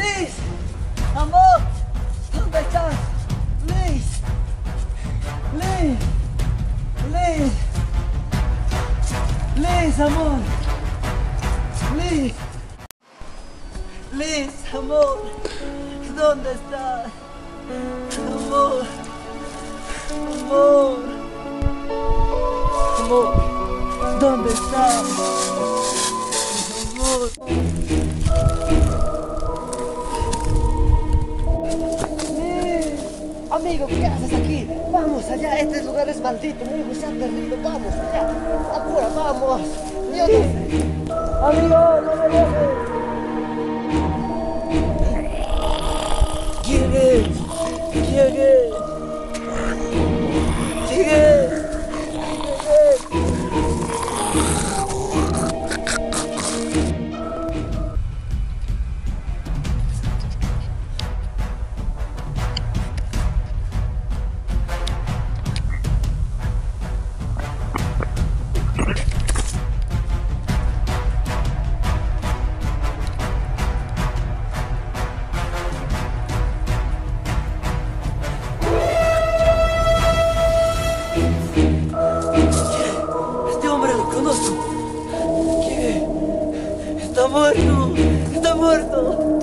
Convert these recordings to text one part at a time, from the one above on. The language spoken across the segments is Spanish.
Liz, amor, ¿dónde estás? Liz, Liz, Liz, Liz, amor, Liz, Liz, amor, ¿dónde estás? Amor, amor, amor, ¿dónde estás? Amor. Amigo, ¿qué haces aquí? Vamos allá, este lugar es maldito, mi hijo se ha perdido, vamos allá, apura, vamos. Yo no sé. Amigo, no me dejes. ¿Quién es? ¿Quién es? ¿Quién es? ¡Está muerto! ¡Está muerto!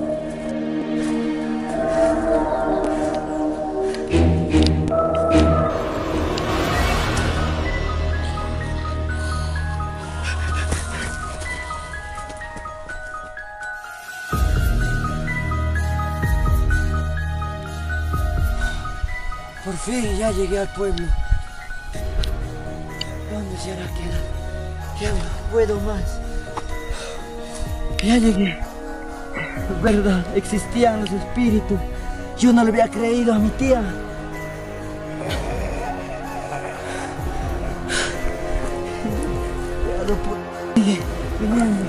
Por fin ya llegué al pueblo. ¿Dónde será que ya no puedo más? Ya llegué. Es verdad, existían los espíritus. Yo no le había creído a mi tía. Ya no puedo. Sigue viniendo.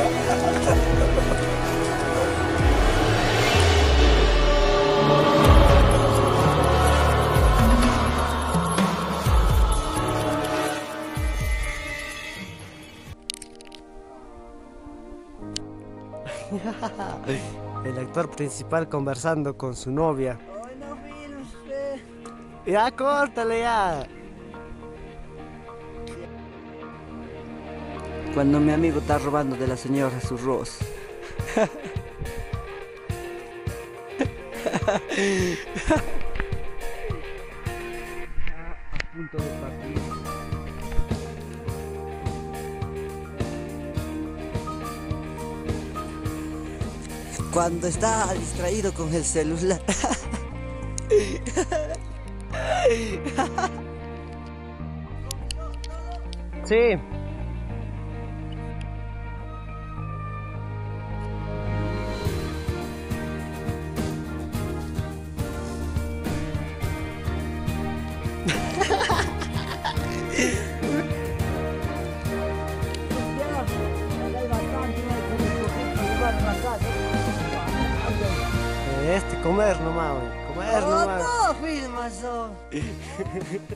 El actor principal conversando con su novia. Ay, no mire usted. Ya, córtale ya. Cuando mi amigo está robando de la señora su arroz. A punto de partir. Cuando está distraído con el celular. Sí. Comer nomás, güey. Comer nomás. No, filmas.